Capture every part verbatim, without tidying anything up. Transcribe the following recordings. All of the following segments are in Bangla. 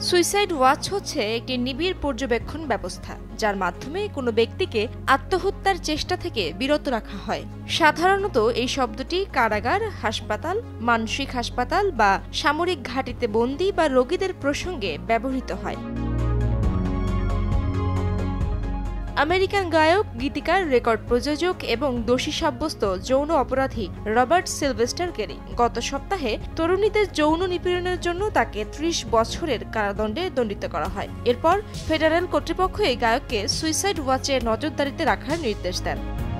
সুইসাইড ওয়াচ হচ্ছে একটি নিবিড় পর্যবেক্ষণ ব্যবস্থা যার মাধ্যমে কোনো ব্যক্তিকে আত্মহত্যার চেষ্টা থেকে বিরত রাখা হয়। সাধারণত এই শব্দটি কারাগার, হাসপাতাল, মানসিক হাসপাতাল বা সামরিক ঘাঁটিতে বন্দী বা রোগীদের প্রসঙ্গে ব্যবহৃত হয়। আমেরিকান গায়ক, গীতিকার, রেকর্ড প্রযোজক এবং দোষী সাব্যস্ত যৌন অপরাধী রবার্ট সিলভেস্টার কেলি গত সপ্তাহে তরুণীদের যৌন নিপীড়নের জন্য তাকে ত্রিশ বছরের কারাদণ্ডে দণ্ডিত করা হয়। এরপর ফেডারেল কর্তৃপক্ষ এই গায়ককে সুইসাইড ওয়াচে নজরদারিতে রাখার নির্দেশ দেন।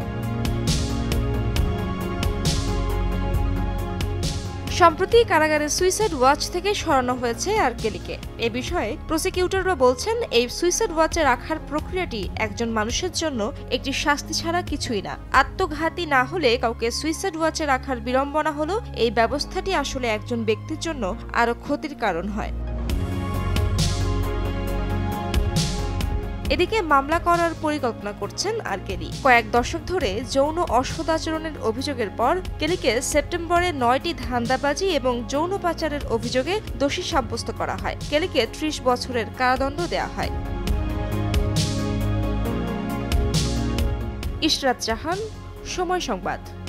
সম্প্রতি কারাগারের সুইসাইড ওয়াচ থেকে সরানো হয়েছে আর কেলিকে। এ বিষয়ে প্রসিকিউটররা বলছেন, এই সুইসাইড ওয়াচে রাখার প্রক্রিয়াটি একজন মানুষের জন্য একটি শাস্তি ছাড়া কিছুই না। আত্মঘাতী না হলে কাউকে সুইসাইড ওয়াচে রাখার বিড়ম্বনা হলো এই ব্যবস্থাটি আসলে একজন ব্যক্তির জন্য আরও ক্ষতির কারণ হয়। এদিকে মামলা করার পরিকল্পনা করছেন আর কেলি। কয়েক দশক ধরে যৌন অসদাচরণের অভিযোগের পর কেলিকে সেপ্টেম্বরে নয়টি ধান্দাবাজি এবং যৌন পাচারের অভিযোগে দোষী সাব্যস্ত করা হয়। কেলিকে ত্রিশ বছরের কারাদণ্ড দেওয়া হয়। ইশরাত জাহান, সময় সংবাদ।